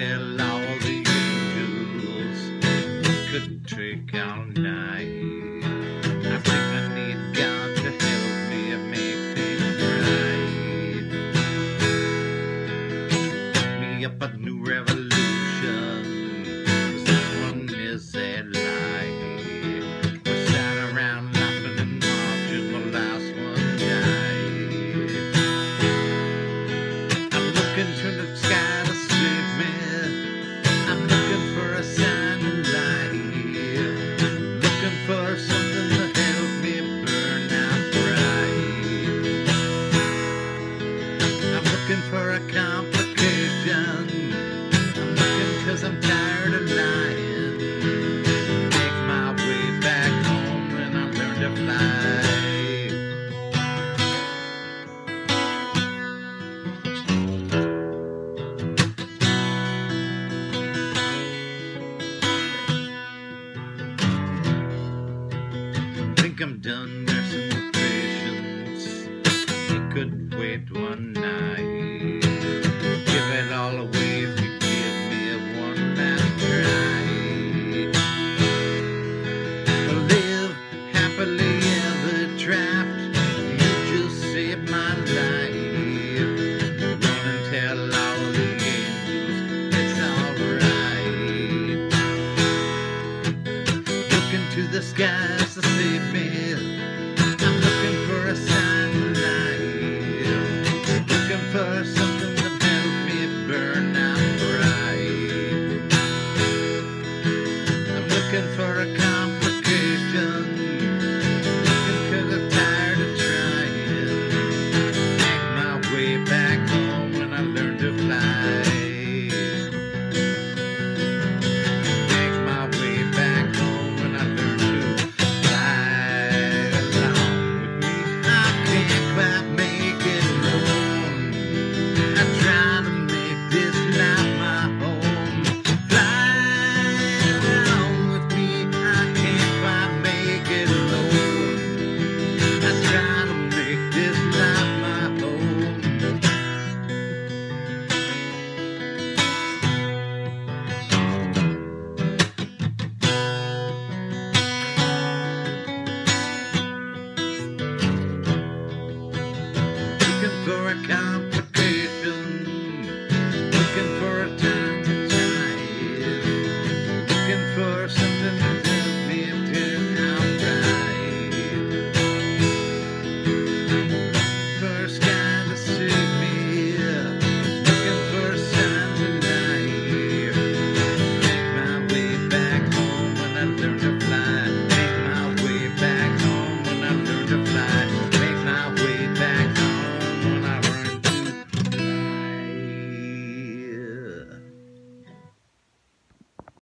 tell all the angels this could take all night. I think I need God to help me make things right. Me up a new revolution, 'cause this one is a lie. We sat around laughing and watching the last one die. I'm looking to the sky to save me. I'm looking for a sign of light, looking for something to help me burn out bright. I'm looking for a complication. I'm looking 'cause I'm tired of lying. Make my way back home and I learn to fly. I'm done nursing the patience. It could wait one night. Give it all away if you give me one last try. Live happily ever trapped. You just saved my life. Run and tell all the angels it's alright. Look into the sky.